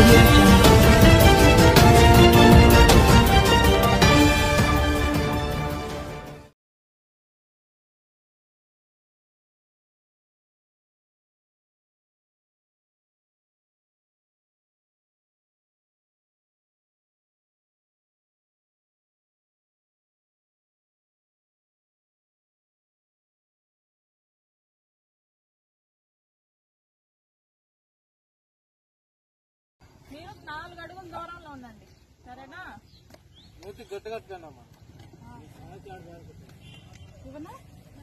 Audio Jungle. మీరు 4 అడుగుల దూరంలో ఉండండి, సరేనా? మూతి గట్టిగట్టుకోండమ్మా. ఇవన్నా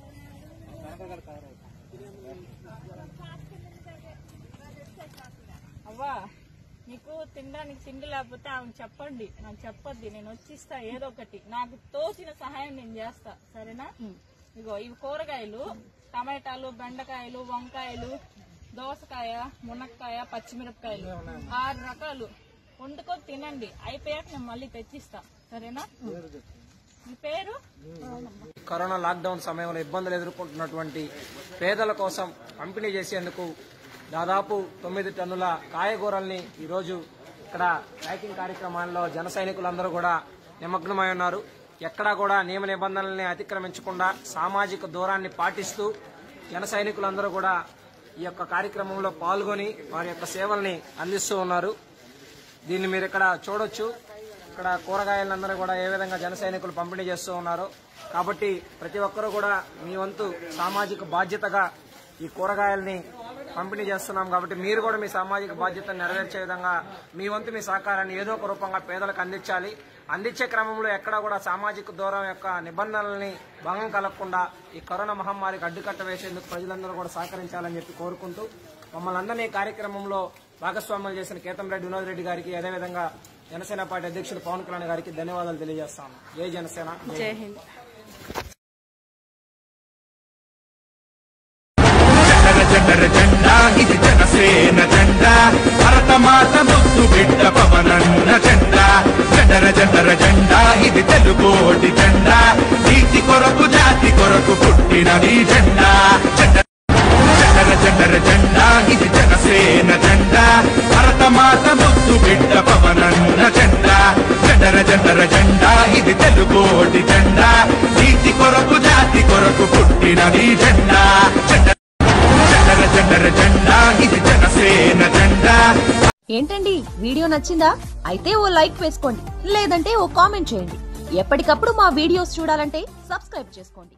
అవ్వా, నీకు తినడానికి తిండి లేకపోతే ఆమె చెప్పండి, నాకు చెప్పొద్ది, నేను వచ్చిస్తా ఏదో ఒకటి, నాకు తోచిన సహాయం నేను చేస్తా, సరేనా? ఇగో ఇవి కూరగాయలు, టమాటాలు, బెండకాయలు, వంకాయలు, దోసకాయ, మునక్కాయ, పచ్చిమిరపకాయలు 6 రకాలు వండుకొని తినండి. అయిపోయాక నేను మళ్ళీ తెచ్చిస్తా, సరేనా? మీ పేరు? కరోనా లాక్డౌన్ సమయంలో ఇబ్బందులు ఎదుర్కొంటున్నటువంటి పేదల కోసం పంపిణీ చేసేందుకు దాదాపు 9 టన్నుల కాయగూరల్ని ఈరోజు ఇక్కడ ప్యాకింగ్ కార్యక్రమాల్లో జన సైనికులందరూ కూడా నిమగ్నమై ఉన్నారు. ఎక్కడా కూడా నియమ నిబంధనల్ని అతిక్రమించకుండా సామాజిక దూరాన్ని పాటిస్తూ జన సైనికులందరూ కూడా ఈ యొక్క కార్యక్రమంలో పాల్గొని వారి యొక్క సేవల్ని అందిస్తూ ఉన్నారు. దీన్ని మీరు ఇక్కడ చూడొచ్చు. ఇక్కడ కూరగాయలందరూ కూడా ఏ విధంగా జన సైనికులు పంపిణీ చేస్తూ ఉన్నారు. కాబట్టి ప్రతి ఒక్కరూ కూడా మీ వంతు సామాజిక బాధ్యతగా ఈ కూరగాయల్ని పంపిణీ చేస్తున్నాం. కాబట్టి మీరు కూడా మీ సామాజిక బాధ్యతను నెరవేర్చే విధంగా మీ వంతు మీ సహకారాన్ని ఏదో ఒక రూపంగా పేదలకు అందించాలి. అందించే క్రమంలో ఎక్కడా కూడా సామాజిక దూరం యొక్క నిబంధనల్ని భంగం కలగకుండా ఈ కరోనా మహమ్మారికి అడ్డుకట్ట వేసేందుకు ప్రజలందరూ కూడా సహకరించాలని చెప్పి కోరుకుంటూ మమ్మల్ని అందరినీ ఈ కార్యక్రమంలో భాగస్వామ్యం చేసిన కేతంరెడ్డి వినోద్ రెడ్డి గారికి, అదేవిధంగా జనసేన పార్టీ అధ్యక్షుడు పవన్ కళ్యాణ్ గారికి ధన్యవాదాలు తెలియజేస్తాను. జై జనసేన, జై హింద్. జెండర జెండా ఇది జనసేన జెండా, భరతమాత ముద్దు బిడ్డ పవనన్న జెండా. జెండర జెండర జెండా ఇది తెలుగోటి జెండా, నీతి కొరకు జాతి కొరకు పుట్టినది జెండా. జెండర జెండర జెండా ఇది జనసేన జెండా, భరతమాత ముద్దు బిడ్డ పవనన్న జెండా. జెండర జెండర జెండా ఇది తెలుగోటి జెండా, నీతి కొరకు జాతి కొరకు పుట్టినది జెండా. ఏంటండి, వీడియో నచ్చిందా? అయితే ఓ లైక్ వేసుకోండి, లేదంటే ఓ కామెంట్ చేయండి. ఎప్పటికప్పుడు మా వీడియోస్ చూడాలంటే సబ్స్క్రైబ్ చేసుకోండి.